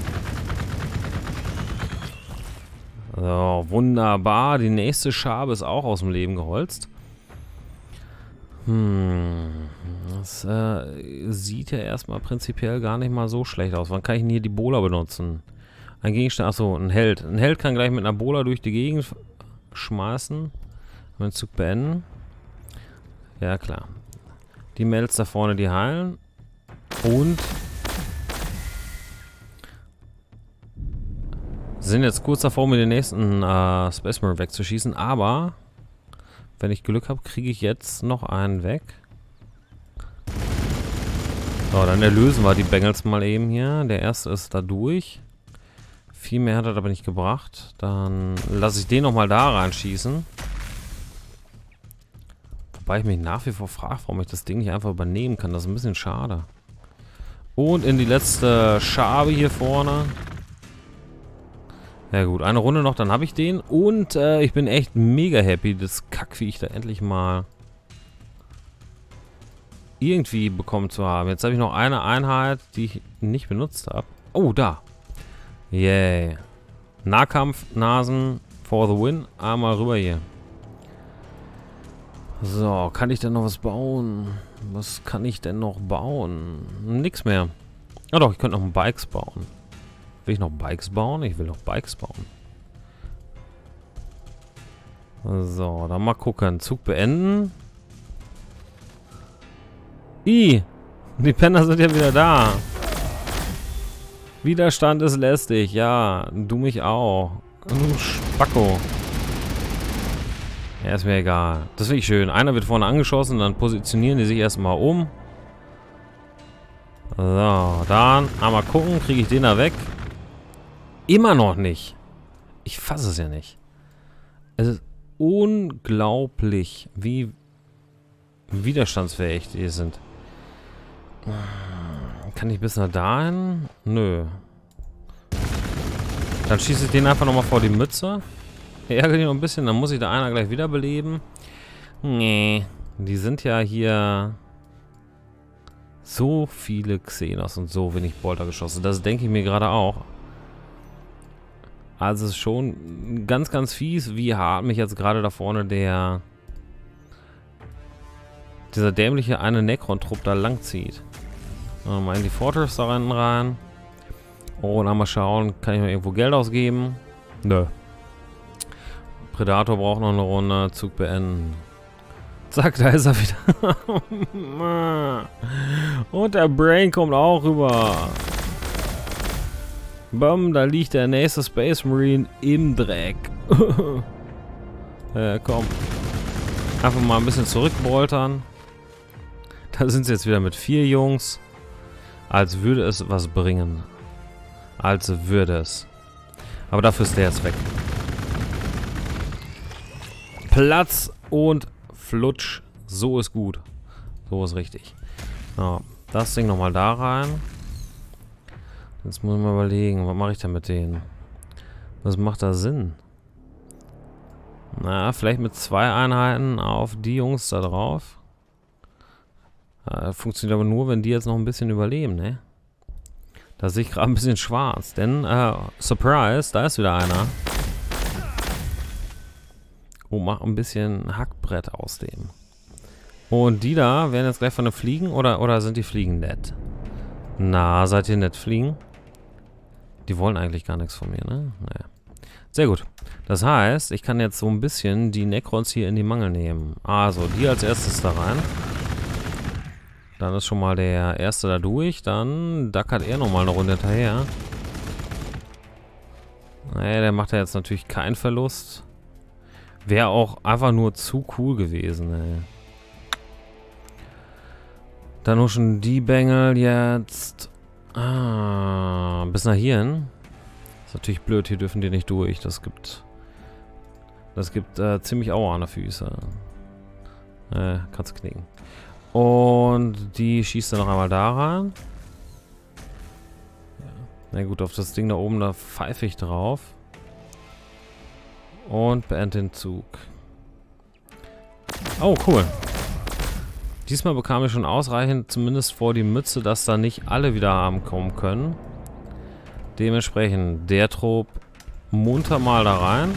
So, wunderbar. Die nächste Schabe ist auch aus dem Leben geholzt. Das sieht ja erstmal prinzipiell gar nicht mal so schlecht aus. Wann kann ich denn hier die Bola benutzen? Ein Gegenstand, achso, ein Held. Ein Held kann gleich mit einer Bola durch die Gegend schmeißen. Den Zug beenden. Ja, klar. Die Mädels da vorne, die heilen. Und sind jetzt kurz davor, mit den nächsten Space Marine wegzuschießen. Aber, wenn ich Glück habe, kriege ich jetzt noch einen weg. So, dann erlösen wir die Bengels mal eben hier. Der erste ist da durch. Viel mehr hat er aber nicht gebracht. Dann lasse ich den nochmal da reinschießen. Wobei ich mich nach wie vor frage, warum ich das Ding nicht einfach übernehmen kann. Das ist ein bisschen schade. Und in die letzte Schabe hier vorne. Ja gut, eine Runde noch, dann habe ich den. Und ich bin echt mega happy, das Kackviech da endlich mal irgendwie bekommen zu haben. Jetzt habe ich noch eine Einheit, die ich nicht benutzt habe. Oh, da. Yay. Nahkampf, Nasen for the win. Einmal rüber hier. So, kann ich denn noch was bauen? Was kann ich denn noch bauen? Nix mehr. Ah doch, ich könnte noch Bikes bauen. Will ich noch Bikes bauen? Ich will noch Bikes bauen. So, dann mal gucken. Zug beenden. Die Penner sind ja wieder da. Widerstand ist lästig. Ja, du mich auch. Du Spacko. Ja, ist mir egal. Das finde ich schön. Einer wird vorne angeschossen, dann positionieren die sich erstmal um. So, dann einmal gucken. Kriege ich den da weg? Immer noch nicht. Ich fasse es ja nicht. Es ist unglaublich, wie widerstandsfähig die sind. Kann ich bis nach dahin? Nö. Dann schieße ich den einfach nochmal vor die Mütze. Ärgere die noch ein bisschen, dann muss ich da einer gleich wiederbeleben. Nee. Die sind ja hier so viele Xenos und so wenig Bolter geschossen. Das denke ich mir gerade auch. Also es ist schon ganz, ganz fies, wie hart mich jetzt gerade da vorne dieser dämliche eine Necron-Trupp da lang zieht. Mal in die Fortress da rein. Und dann mal schauen, kann ich noch irgendwo Geld ausgeben? Nö. Predator braucht noch eine Runde. Zug beenden. Zack, da ist er wieder. Und der Brain kommt auch rüber. Bam, da liegt der nächste Space Marine im Dreck. Komm. Einfach mal ein bisschen zurückboltern. Da sind sie jetzt wieder mit 4 Jungs. Als würde es was bringen. Als würde es. Aber dafür ist der jetzt weg. Platz und Flutsch. So ist gut. So ist richtig. Ja, das Ding nochmal da rein. Jetzt muss ich mal überlegen, was mache ich denn mit denen? Was macht da Sinn? Na, vielleicht mit 2 Einheiten auf die Jungs da drauf. Funktioniert aber nur, wenn die jetzt noch ein bisschen überleben, ne? Da sehe ich gerade ein bisschen schwarz, denn, Surprise, da ist wieder einer. Oh, mach ein bisschen Hackbrett aus dem. Und die da werden jetzt gleich von den Fliegen, oder sind die Fliegen nett? Na, seid ihr nett Fliegen? Die wollen eigentlich gar nichts von mir, ne? Naja. Sehr gut. Das heißt, ich kann jetzt so ein bisschen die Necrons hier in die Mangel nehmen. Also, die als erstes da rein. Dann ist schon mal der erste da durch. Dann dackert er nochmal eine Runde hinterher. Naja, der macht ja jetzt natürlich keinen Verlust. Wäre auch einfach nur zu cool gewesen, ey. Dann huschen die Bengel jetzt bis nach hierhin. Ist natürlich blöd, hier dürfen die nicht durch. Das gibt ziemlich Aua an der Füße. Kannst knicken. Und die schießt dann noch einmal da rein. Ja. Na gut, auf das Ding da oben, da pfeife ich drauf. Und beende den Zug. Oh, cool. Diesmal bekam ich schon ausreichend, zumindest vor die Mütze, dass da nicht alle wieder ankommen können. Dementsprechend der Trupp munter mal da rein.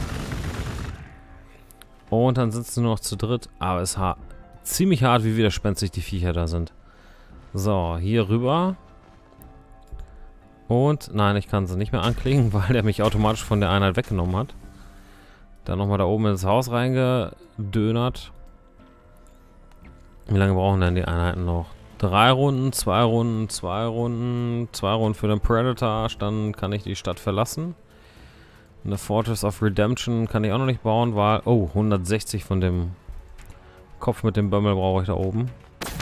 Und dann sind sie nur noch zu dritt. Aber es ist ziemlich hart, wie widerspenstig die Viecher da sind. So, hier rüber. Und, nein, ich kann sie nicht mehr anklicken, weil der mich automatisch von der Einheit weggenommen hat. Dann nochmal da oben ins Haus reingedönert. Wie lange brauchen denn die Einheiten noch? 3 Runden, 2 Runden, 2 Runden, 2 Runden für den Predator. Dann kann ich die Stadt verlassen. Eine Fortress of Redemption kann ich auch noch nicht bauen, weil... Oh, 160 von dem Kopf mit dem Bömmel brauche ich da oben.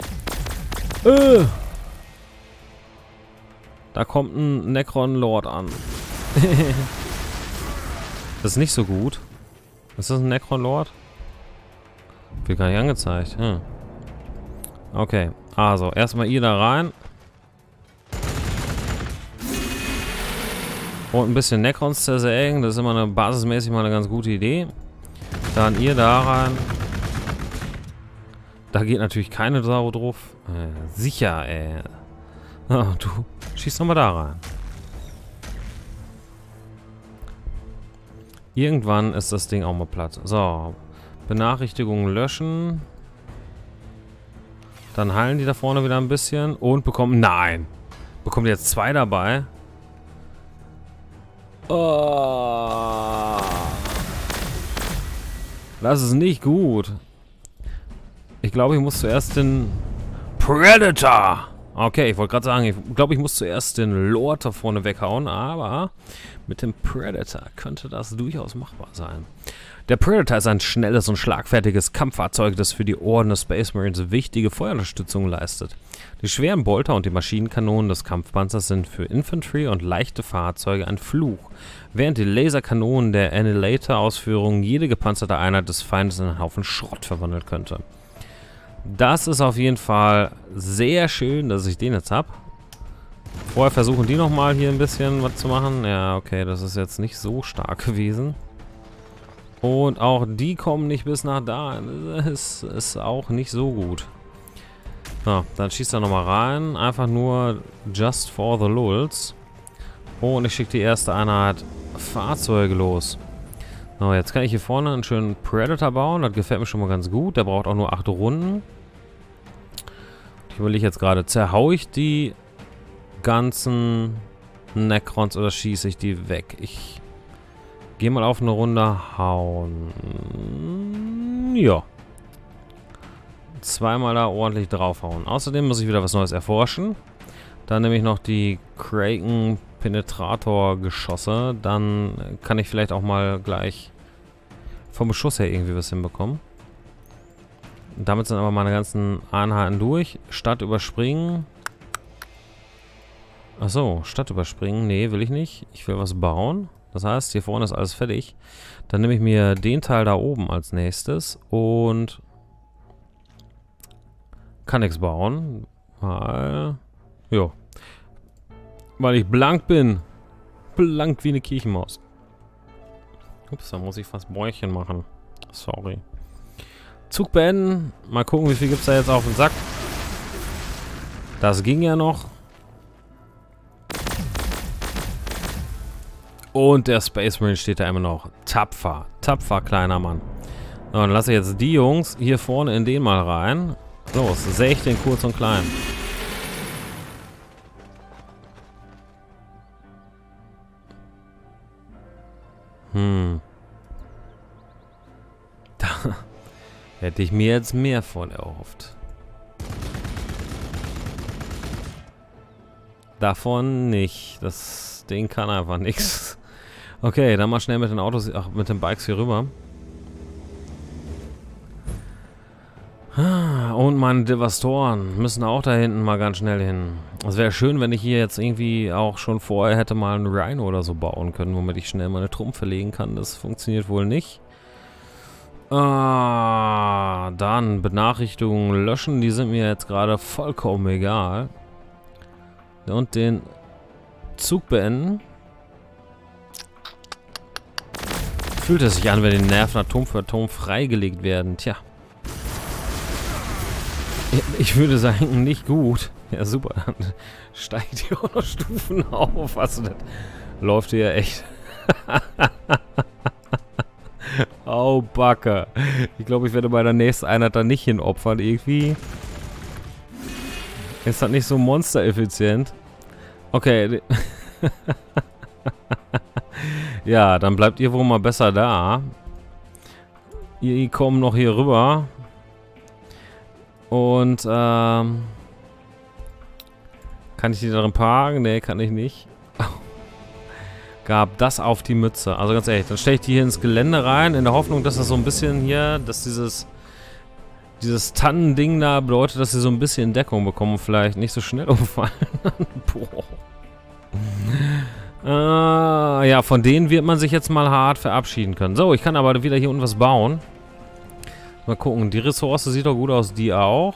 Da kommt ein Necron Lord an. Das ist nicht so gut. Ist das ein Necron Lord? Wird gar nicht angezeigt. Hm. Okay, also erstmal ihr da rein. Und ein bisschen Necrons zersägen. Das ist immer basismäßig mal eine ganz gute Idee. Dann ihr da rein. Da geht natürlich keine Sau drauf. Sicher, ey. Oh, du schießt nochmal da rein. Irgendwann ist das Ding auch mal platt. So. Benachrichtigungen löschen. Dann heilen die da vorne wieder ein bisschen. Und bekommen... Nein! Bekommt jetzt 2 dabei. Oh. Das ist nicht gut. Ich glaube, ich muss zuerst den Predator. Okay, ich wollte gerade sagen, ich glaube, ich muss zuerst den Lord da vorne weghauen, aber mit dem Predator könnte das durchaus machbar sein. Der Predator ist ein schnelles und schlagfertiges Kampffahrzeug, das für die Orden des Space Marines wichtige Feuerunterstützung leistet. Die schweren Bolter und die Maschinenkanonen des Kampfpanzers sind für Infantry und leichte Fahrzeuge ein Fluch, während die Laserkanonen der Annihilator-Ausführung jede gepanzerte Einheit des Feindes in einen Haufen Schrott verwandeln könnte. Das ist auf jeden Fall sehr schön, dass ich den jetzt habe. Vorher versuchen die nochmal hier ein bisschen was zu machen. Ja, okay, das ist jetzt nicht so stark gewesen. Und auch die kommen nicht bis nach da. Das ist auch nicht so gut. So, dann schießt er nochmal rein. Einfach nur just for the lulz. Oh, und ich schicke die erste Einheit Fahrzeuge los. So, jetzt kann ich hier vorne einen schönen Predator bauen. Das gefällt mir schon mal ganz gut. Der braucht auch nur 8 Runden. Ich überlege jetzt gerade, zerhaue ich die ganzen Necrons oder schieße ich die weg? Ich gehe mal auf eine Runde hauen. Ja. 2-mal da ordentlich draufhauen. Außerdem muss ich wieder was Neues erforschen. Dann nehme ich noch die Kraken Penetrator-Geschosse, dann kann ich vielleicht auch mal gleich vom Beschuss her irgendwie was hinbekommen. Damit sind aber meine ganzen Einheiten durch. Stadt überspringen. Achso, Stadt überspringen. Nee, will ich nicht. Ich will was bauen. Das heißt, hier vorne ist alles fertig. Dann nehme ich mir den Teil da oben als nächstes und kann nichts bauen. Weil ich blank bin. Blank wie eine Kirchenmaus. Ups, da muss ich fast Bäuchchen machen. Sorry. Zug beenden. Mal gucken, wie viel gibt es da jetzt auf den Sack. Das ging ja noch. Und der Space Marine steht da immer noch. Tapfer. Tapfer, kleiner Mann. So, dann lasse ich jetzt die Jungs hier vorne in den mal rein. Los, säge ich den kurz und klein. Da hätte ich mir jetzt mehr von erhofft. Davon nicht. Das Ding kann einfach nichts. Okay, dann mal schnell mit den Autos, mit den Bikes hier rüber. Und meine Devastoren müssen auch da hinten mal ganz schnell hin. Es wäre schön, wenn ich hier jetzt irgendwie auch schon vorher hätte mal einen Rhino oder so bauen können, womit ich schnell meine Truppen verlegen kann. Das funktioniert wohl nicht. Dann Benachrichtigungen löschen. Die sind mir jetzt gerade vollkommen egal. Und den Zug beenden. Fühlt es sich an, wenn die Nerven Atom für Atom freigelegt werden. Tja. Ich würde sagen, nicht gut. Ja, super. Dann steigt hier auch noch Stufen auf. Also, das läuft hier echt. Oh, Backe. Ich glaube, ich werde bei der nächsten Einheit da nicht hinopfern. Irgendwie ist das nicht so monstereffizient. Okay. Ja, dann bleibt ihr wohl mal besser da. Ihr kommt noch hier rüber. Und, kann ich die darin parken? Nee, kann ich nicht. Gab das auf die Mütze. Also ganz ehrlich, dann stelle ich die hier ins Gelände rein, in der Hoffnung, dass das so ein bisschen hier, dass dieses Tannending da bedeutet, dass sie so ein bisschen Deckung bekommen und vielleicht nicht so schnell umfallen. Boah. Ja, von denen wird man sich jetzt mal hart verabschieden können. So, ich kann aber wieder hier unten was bauen. Mal gucken, die Ressource sieht doch gut aus, die auch.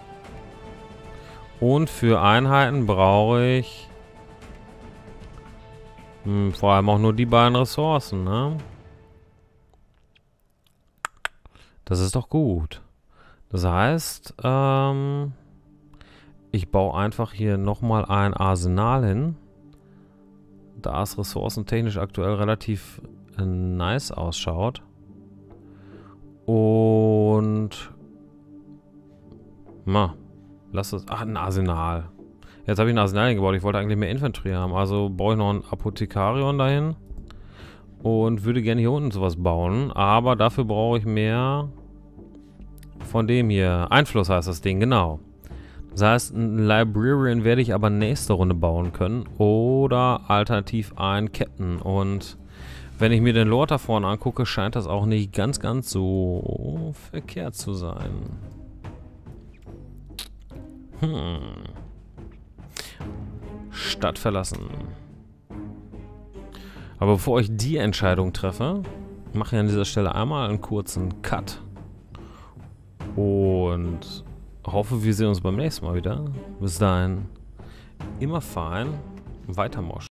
Und für Einheiten brauche ich vor allem auch nur die beiden Ressourcen, ne? Das ist doch gut. Das heißt, ich baue einfach hier nochmal ein Arsenal hin. Da es ressourcentechnisch aktuell relativ nice ausschaut. Und lass es. Ach, ein Arsenal. Jetzt habe ich ein Arsenal gebaut. Ich wollte eigentlich mehr Infanterie haben. Also baue ich noch einen Apothekarion dahin. Und würde gerne hier unten sowas bauen. Aber dafür brauche ich mehr von dem hier. Einfluss heißt das Ding, genau. Das heißt, ein Librarian werde ich aber nächste Runde bauen können. Oder alternativ ein Captain. Und wenn ich mir den Lord da vorne angucke, scheint das auch nicht ganz so verkehrt zu sein. Stadt verlassen. Aber bevor ich die Entscheidung treffe, mache ich an dieser Stelle einmal einen kurzen Cut. Und hoffe, wir sehen uns beim nächsten Mal wieder. Bis dahin, immer fein, weiter moschen.